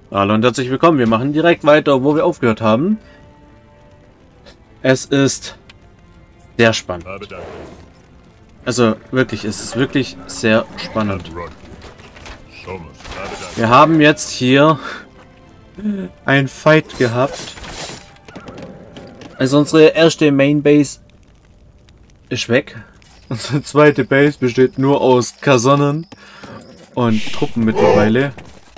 Hallo und herzlich willkommen. Wir machen direkt weiter, wo wir aufgehört haben. Es ist sehr spannend. Also wirklich, es ist wirklich sehr spannend. Wir haben jetzt hier ein Fight gehabt. Also unsere erste Main Base ist weg. Unsere zweite Base besteht nur aus Kasernen und Truppen mittlerweile.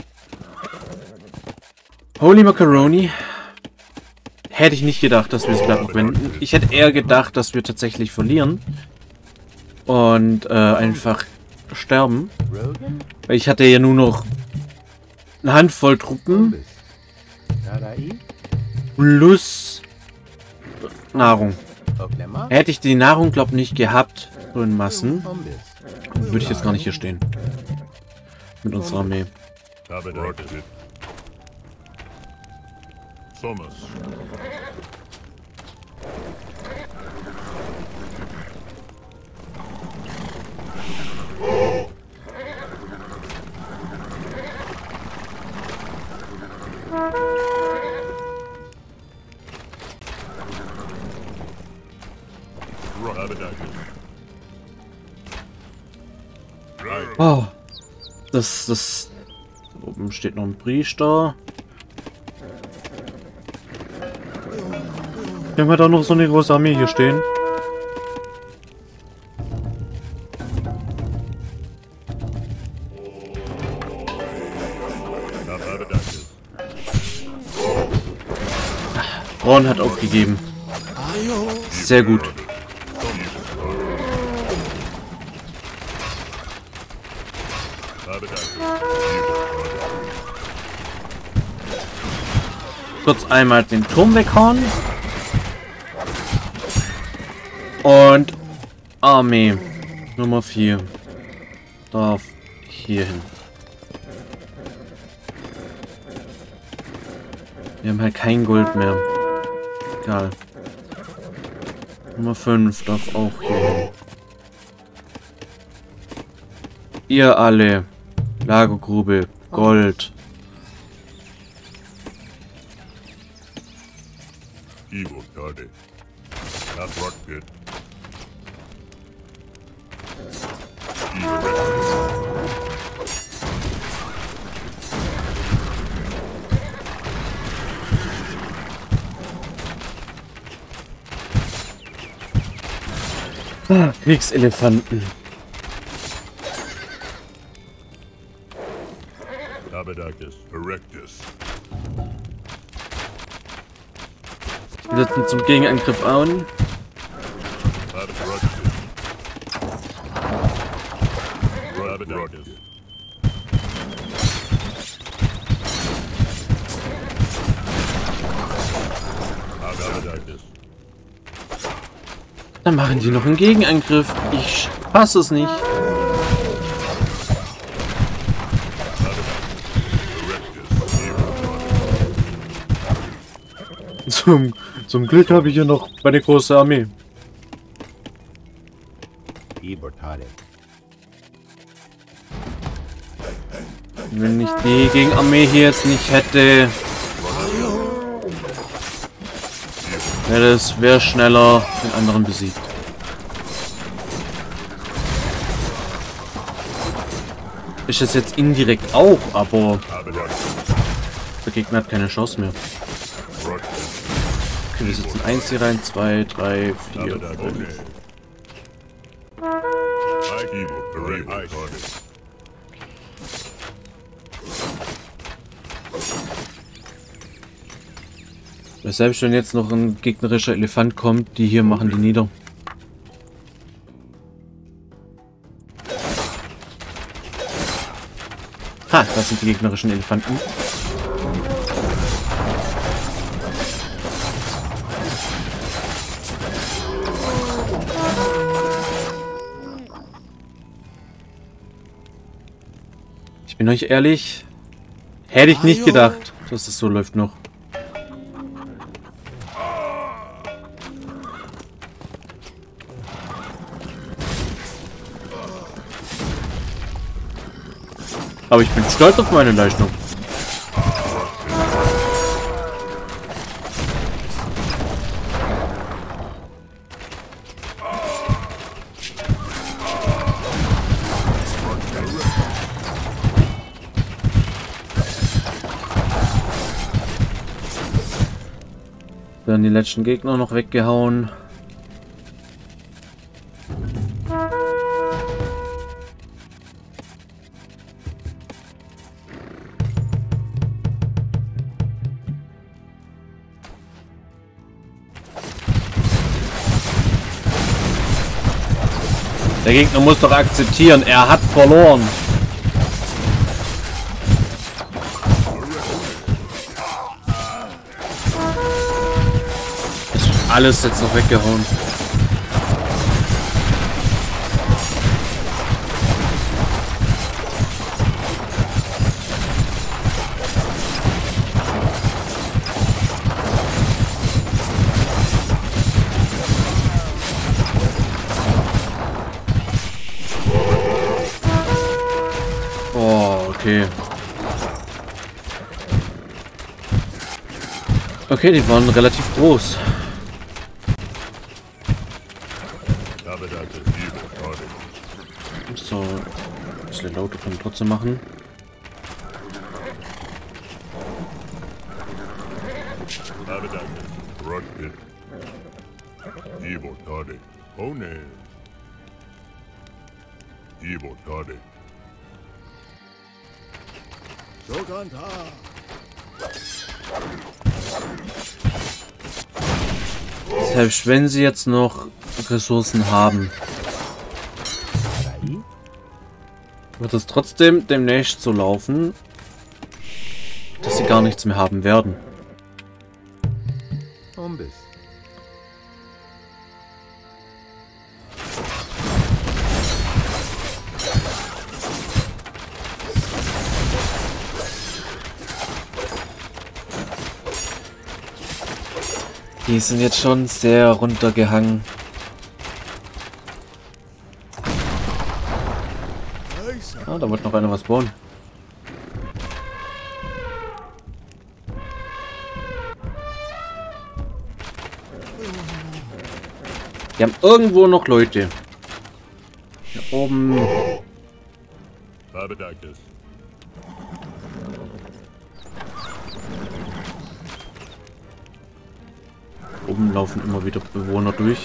Holy Macaroni. Hätte ich nicht gedacht, dass wir es bleiben wenden. Ich hätte eher gedacht, dass wir tatsächlich verlieren. Und einfach sterben. Weil ich hatte ja nur noch eine Handvoll Truppen. Plus Nahrung. Hätte ich die Nahrung, glaube ich, nicht gehabt, so in Massen, würde ich jetzt gar nicht hier stehen. Mit unserer Armee. Oh, das oben steht noch ein Priester. Wir haben ja da noch so eine große Armee hier stehen. Ron hat aufgegeben. Sehr gut. Kurz einmal den Turm weghauen. Und Armee Nummer 4 darf hier hin. Wir haben halt kein Gold mehr. Egal. Nummer 5 darf auch hier hin. Ihr alle. Lagergrube. Gold. Ah, Kriegselefanten. Wir setzen zum Gegenangriff an. Dann machen die noch einen Gegenangriff. Ich fasse es nicht. Zum Glück habe ich hier noch eine große Armee. Wenn ich die Gegenarmee hier jetzt nicht hätte, wäre schneller den anderen besiegt. Ist es jetzt indirekt auch, aber der Gegner hat keine Chance mehr. Okay, wir setzen 1 hier rein, 2, 3, 4, 5. Selbst wenn jetzt noch ein gegnerischer Elefant kommt, die hier machen die nieder. Ha, das sind die gegnerischen Elefanten. Ich bin euch ehrlich, hätte ich nicht gedacht, dass es so läuft noch. Aber ich bin stolz auf meine Leistung. Werden die letzten Gegner noch weggehauen. Der Gegner muss doch akzeptieren, er hat verloren. Alles jetzt noch weggehauen. Oh, okay. Okay, die waren relativ groß. So, ein bisschen lauter können wir trotzdem machen. Selbst wenn sie jetzt noch Ressourcen haben, wird es trotzdem demnächst so laufen, dass sie gar nichts mehr haben werden. Die sind jetzt schon sehr runtergehangen. Ah, da wird noch einer was bauen. Die haben irgendwo noch Leute. Hier oben. Oben laufen immer wieder Bewohner durch.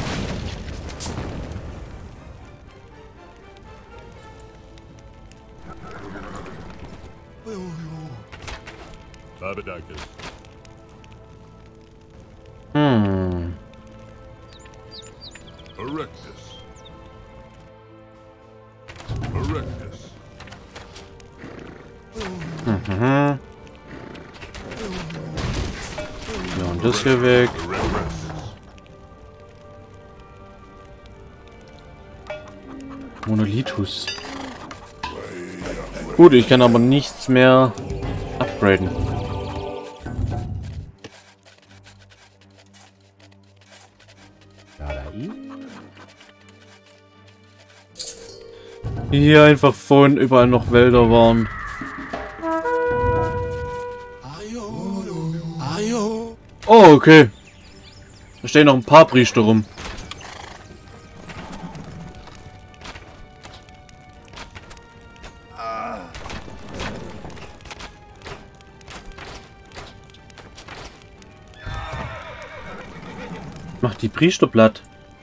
Mhm. Ja, und das hier weg. Monolithus. Gut, ich kann aber nichts mehr upgraden. Hier einfach vorhin überall noch Wälder waren. Oh, okay. Da stehen noch ein paar Priester rum. Macht die Priester platt.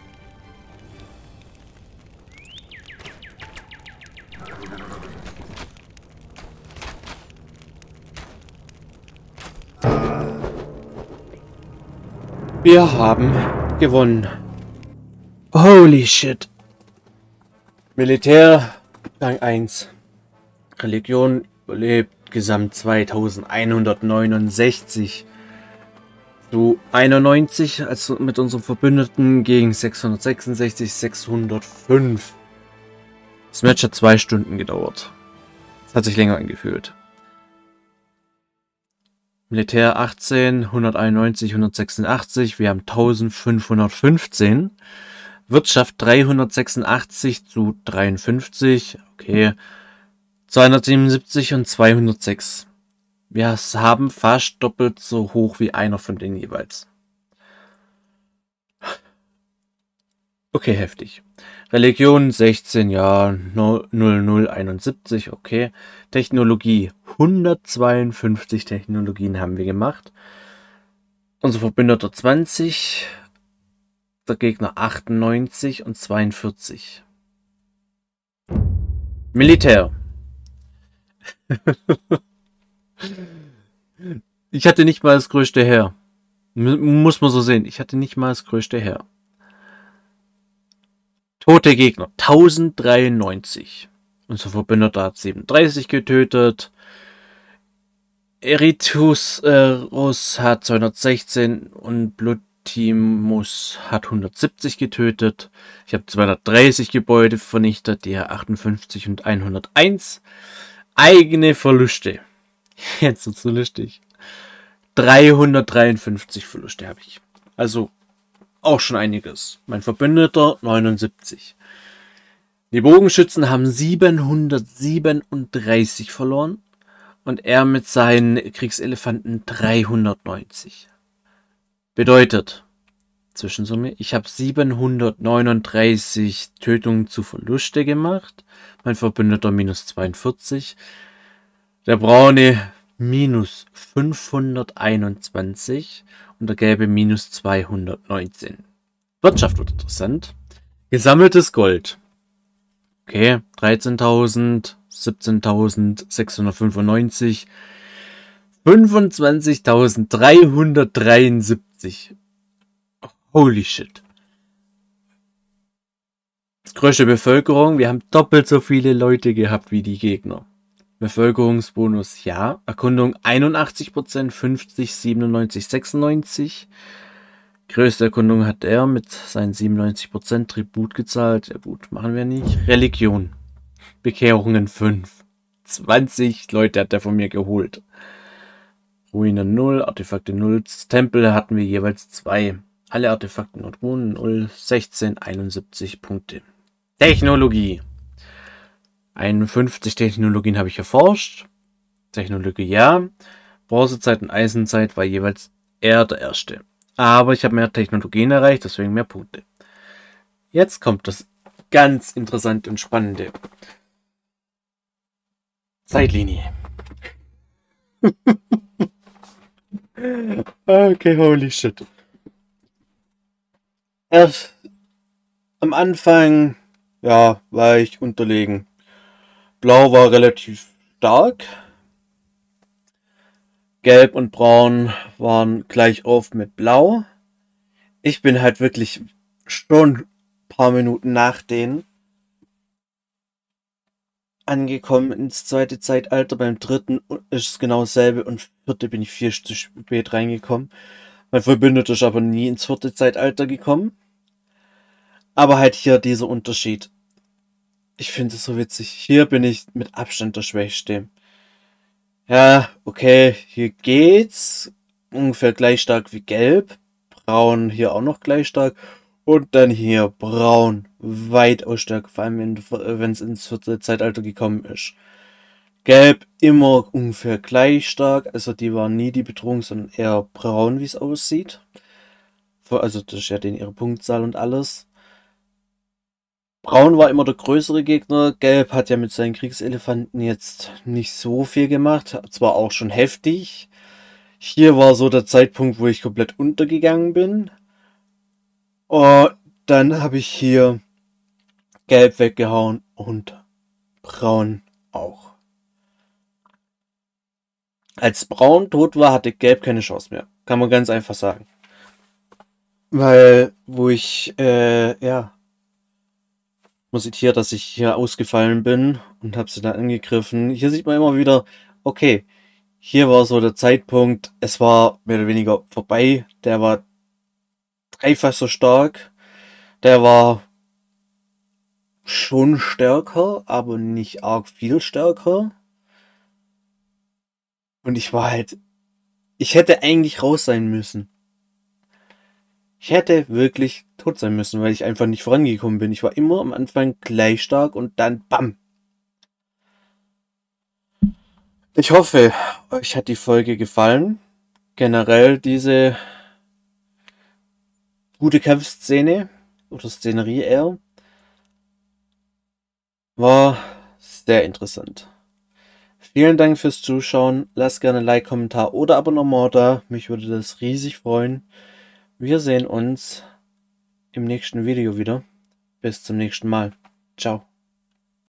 Wir haben gewonnen. Holy shit. Militär, Rang 1. Religion überlebt, Gesamt 2169. Zu 91, also mit unserem Verbündeten gegen 666, 605. Das Match hat 2 Stunden gedauert. Das hat sich länger angefühlt. Militär 18, 191, 186, wir haben 1515. Wirtschaft 386 zu 53, okay. 277 und 206. Wir haben fast doppelt so hoch wie einer von denen jeweils. Okay, heftig. Religion 16, ja, 0071, okay. Technologie 152 Technologien haben wir gemacht. Unser Verbündeter 20, der Gegner 98 und 42. Militär. Ich hatte nicht mal das größte Heer. Muss man so sehen. Ich hatte nicht mal das größte Heer. Tote Gegner 1093. Unser Verbündeter hat 37 getötet. Eritus hat 216 und Blutimus hat 170 getötet. Ich habe 230 Gebäude vernichtet, die 58 und 101. Eigene Verluste. Jetzt wird's so lustig. 353 Verluste habe ich. Also auch schon einiges. Mein Verbündeter 79. Die Bogenschützen haben 737 verloren. Und er mit seinen Kriegselefanten 390. Bedeutet, Zwischensumme, ich habe 739 Tötungen zu Verluste gemacht. Mein Verbündeter minus 42. Der braune minus 521 und der gelbe minus 219. Wirtschaft wird interessant. Gesammeltes Gold. Okay, 13.000, 17.695, 25.373. Holy shit. Das größte Bevölkerung, wir haben doppelt so viele Leute gehabt wie die Gegner. Bevölkerungsbonus ja. Erkundung 81%, 50, 97, 96. Größte Erkundung hat er mit seinen 97%. Tribut gezahlt. Ja gut, machen wir nicht. Religion. Bekehrungen 5. 20 Leute hat er von mir geholt. Ruine 0, Artefakte 0. Tempel hatten wir jeweils 2. Alle Artefakten und Runen 0, 16, 71 Punkte. Technologie. 51 Technologien habe ich erforscht. Technologie ja. Bronzezeit und Eisenzeit war jeweils er der Erste. Aber ich habe mehr Technologien erreicht, deswegen mehr Punkte. Jetzt kommt das ganz interessante und spannende. Zeitlinie. Okay, holy shit. Erst am Anfang, ja, war ich unterlegen. Blau war relativ stark. Gelb und Braun waren gleich auf mit Blau. Ich bin halt wirklich schon ein paar Minuten nach denen angekommen ins zweite Zeitalter. Beim dritten ist es genau dasselbe und vierte bin ich viel zu spät reingekommen. Mein Verbündeter ist aber nie ins vierte Zeitalter gekommen. Aber halt hier dieser Unterschied. Ich finde es so witzig. Hier bin ich mit Abstand der Schwächste. Ja, okay, hier geht's. Ungefähr gleich stark wie Gelb. Braun hier auch noch gleich stark. Und dann hier Braun. Weitaus stärker, vor allem wenn es ins vierte Zeitalter gekommen ist. Gelb immer ungefähr gleich stark. Also die waren nie die Bedrohung, sondern eher Braun, wie es aussieht. Also das ist ja denen ihre Punktzahl und alles. Braun war immer der größere Gegner. Gelb hat ja mit seinen Kriegselefanten jetzt nicht so viel gemacht. Zwar auch schon heftig. Hier war so der Zeitpunkt, wo ich komplett untergegangen bin. Und dann habe ich hier Gelb weggehauen und Braun auch. Als Braun tot war, hatte Gelb keine Chance mehr. Kann man ganz einfach sagen. Weil, wo ich, ja, man sieht hier, dass ich hier ausgefallen bin und habe sie dann angegriffen. Hier sieht man immer wieder, okay, hier war so der Zeitpunkt, es war mehr oder weniger vorbei. Der war dreifach so stark. Der war schon stärker, aber nicht arg viel stärker. Und ich war halt, ich hätte eigentlich raus sein müssen. Ich hätte wirklich tot sein müssen, weil ich einfach nicht vorangekommen bin. Ich war immer am Anfang gleich stark und dann BAM. Ich hoffe, euch hat die Folge gefallen. Generell diese gute Kampfszene oder Szenerie eher war sehr interessant. Vielen Dank fürs Zuschauen. Lasst gerne ein Like, Kommentar oder Abonnement da. Mich würde das riesig freuen. Wir sehen uns im nächsten Video wieder. Bis zum nächsten Mal. Ciao.